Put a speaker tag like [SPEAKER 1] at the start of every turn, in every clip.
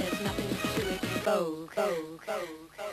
[SPEAKER 1] there's nothing to it. Vogue, Vogue, Vogue.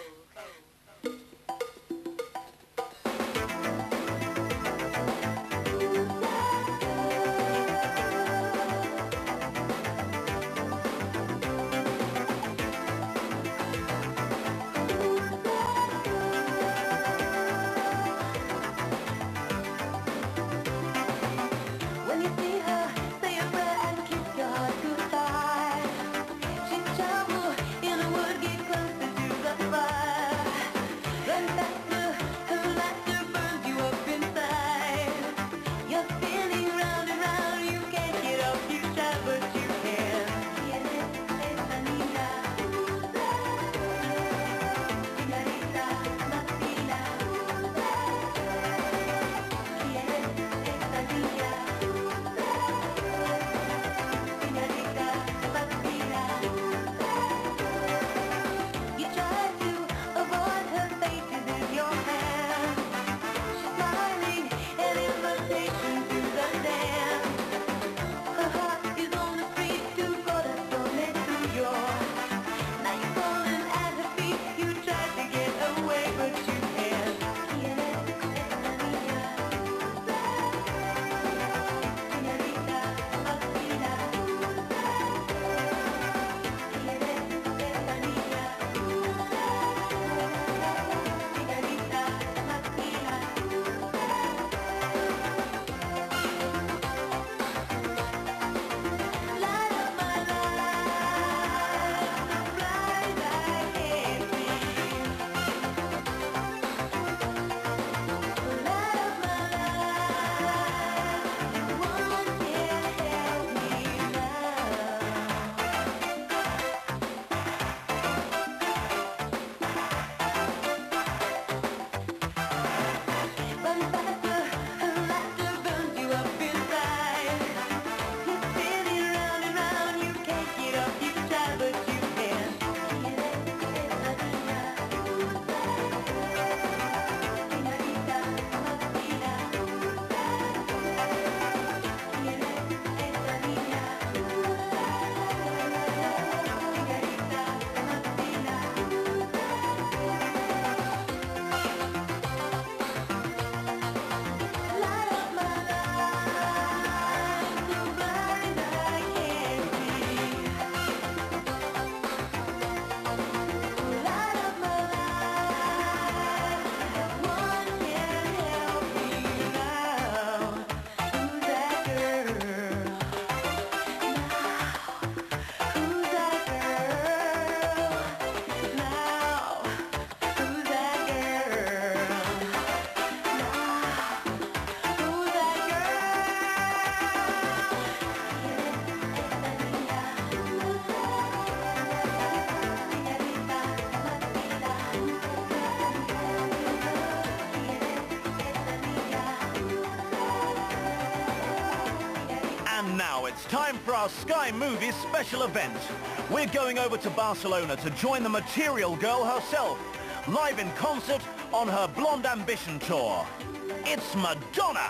[SPEAKER 2] And now it's time for our Sky Movies special event. We're going over to Barcelona to join the Material Girl herself, live in concert on her Blond Ambition tour. It's Madonna!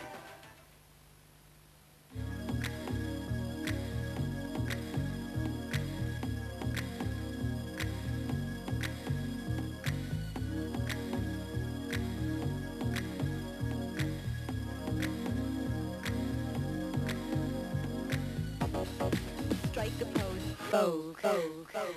[SPEAKER 1] Strike a pose. Vogue, Vogue, Vogue.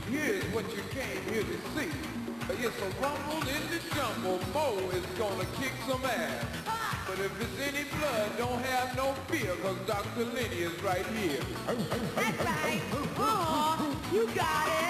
[SPEAKER 3] Here's what you came here to see. It's a rumble in the jungle. Mo is gonna kick some ass. But if it's any blood, don't have no fear, cause Dr. Lenny is right here.
[SPEAKER 1] That's right. You got it.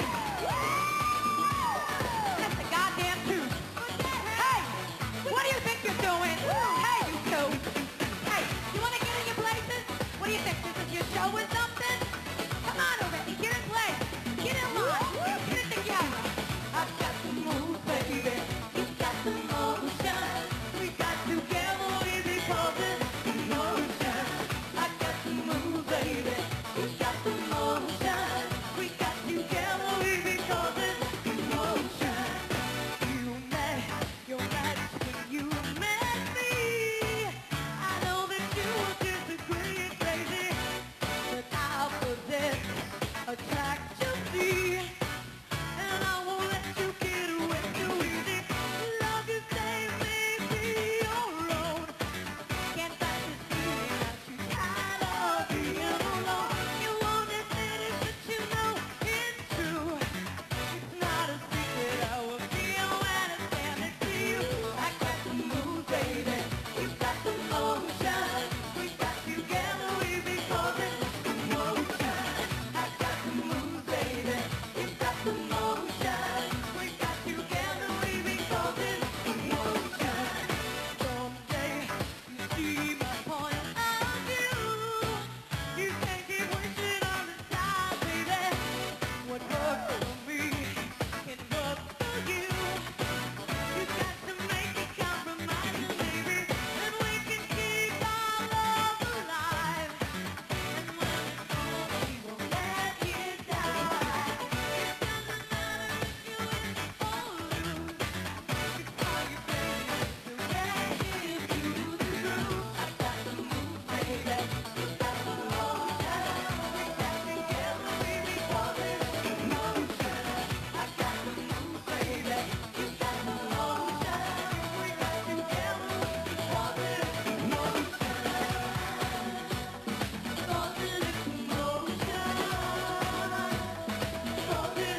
[SPEAKER 1] That's the goddamn truth. Hey, what do you think you're doing? Hey, you two. Hey, you want to get in your places? What do you think? This is your show or something? Come on already, get in place. Get in line. Get it together. I've got to move, baby. You've got the motion. We got together, we call this emotion. I got to move, baby. You've got the motion. We got together, we call this emotion. You're mad when you met me. I know that you disagree and crazy, but I possess attraction. And I won't let you get away too easy. Love you, save me, be your own. Can't fight this feeling that you tired of being alone. You won't admit it, but you know it's true. It's not a secret how I feel when I stand next to you. I got the moves, baby. You got the motion. We got together, we be causing emotion. I got the moves, baby. You got the motion. We got together, we be causing emotion. Someday you see my point of view. You can't keep wasting all the time, baby. What works for me can work for you. You got to make a compromise, baby, and we can keep our love alive. And when it's over, we won't let you die. It doesn't matter if you win or lose. It's how you play it to get you through the groove. I got the moves, baby. You got the motion. We got together, we call it emotion. I got the moves, baby. You got the motion. We got together, we call it emotion. Call it emotion. Call it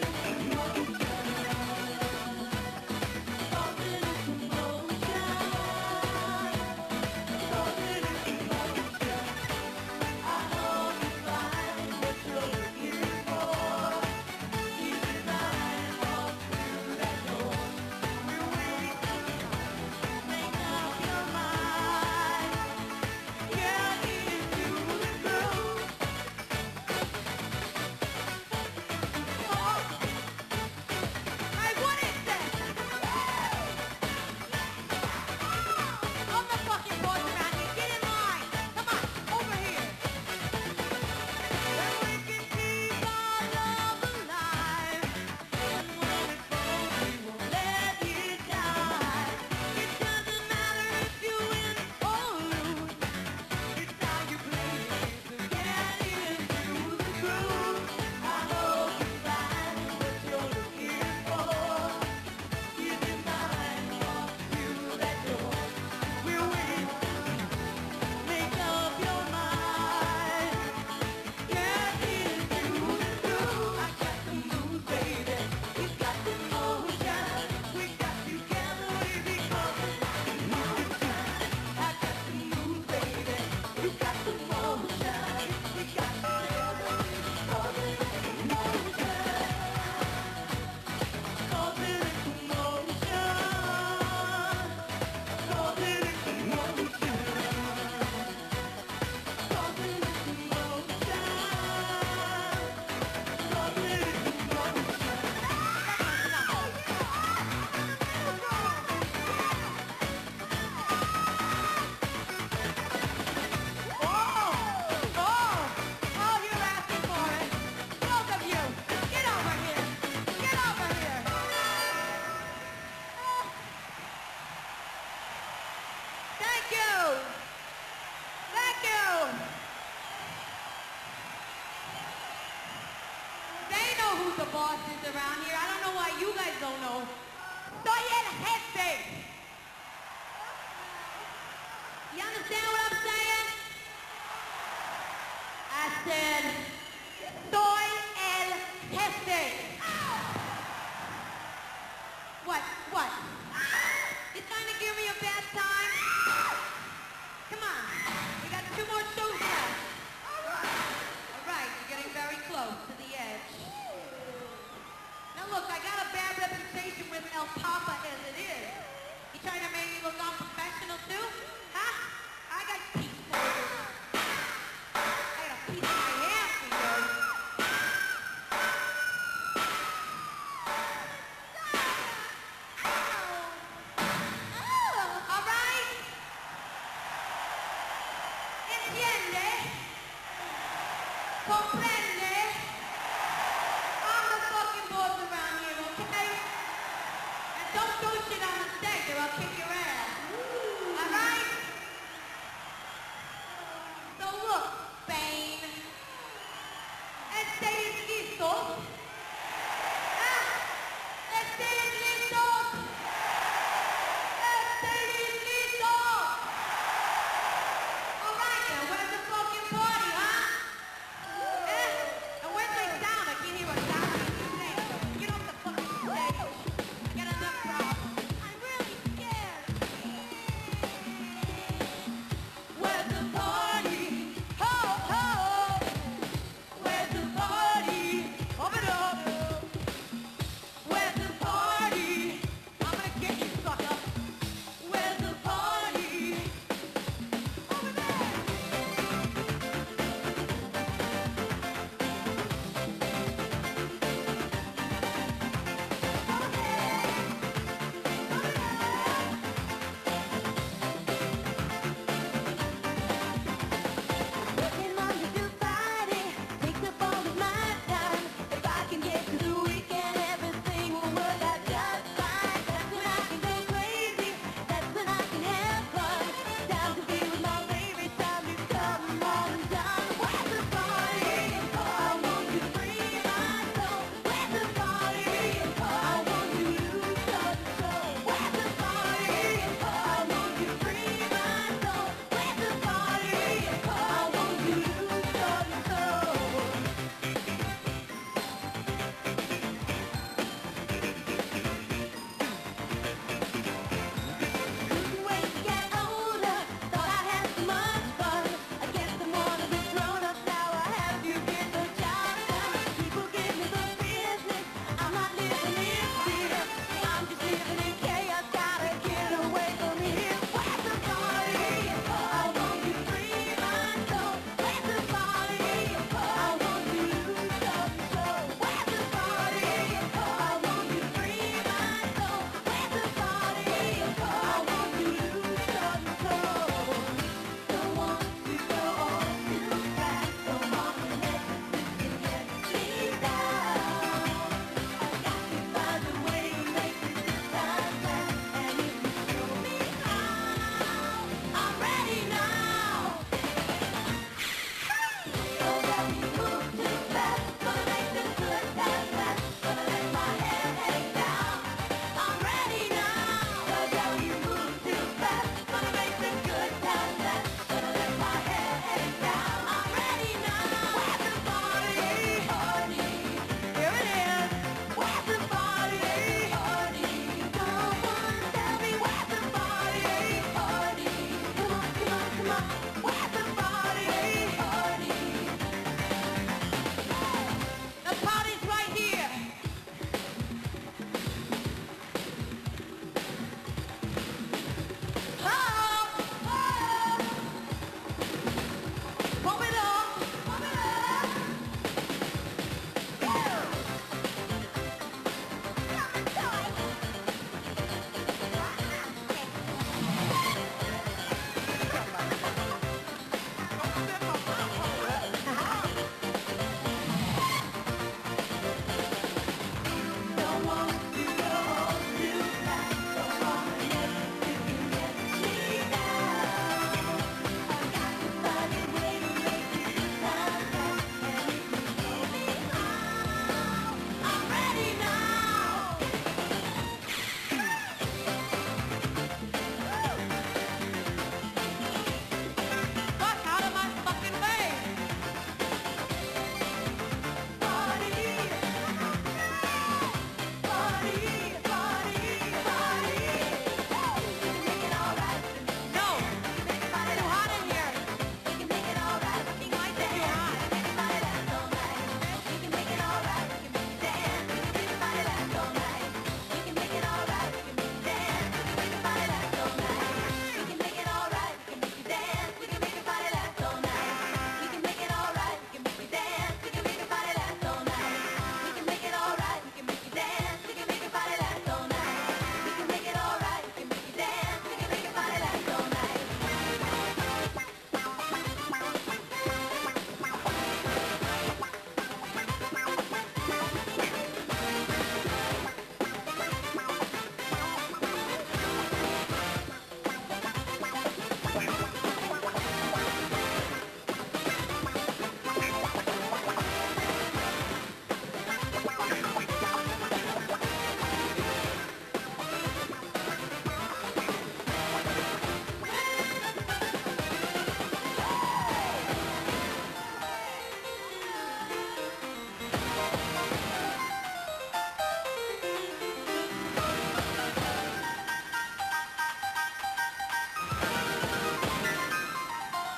[SPEAKER 1] Hey, what is this? I'm the fucking boss around here. Get in line. Come on, over here. Then we can keep our love alive. And when it's over, we won't let you die. It doesn't matter if you win or lose. It's how you play it to get into the groove. I hope you find what you're looking for. Keep in mind, walk through that door. We'll wait. Make up your mind. Get into the groove. I got the moves, baby. You got the motion. We got together, we become emotion. I got the moves, baby. You got the motion. We got together, we become emotion. Cause it is emotion. Cause it is emotion. Cause it is emotion. Cause it is Oh, you're asking for it. Both of you, get over here. Get over here. Thank you. Thank you. They know who the boss is around here. I don't know why you guys don't know. Soy el jefe. You understand what I'm saying? I said, soy el jefe. Comprende? I'm the fucking boss around here, okay? And don't throw shit on the stage or I'll kick your ass. Alright? So look, Spain. ¿Estáis listos? ¿Ah? ¿Estáis listos? ¿Estáis listos? Alright then, where's the fucking party, huh? Eh?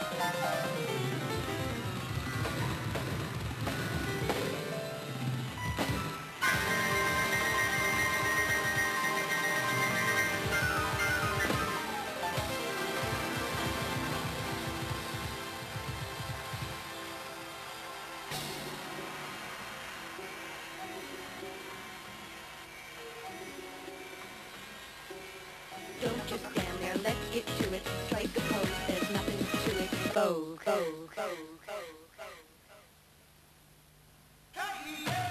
[SPEAKER 1] Don't just stand there, let's get to it. Strike a pose, there's nothing to it. Vogue, vogue, vogue, vogue, vogue.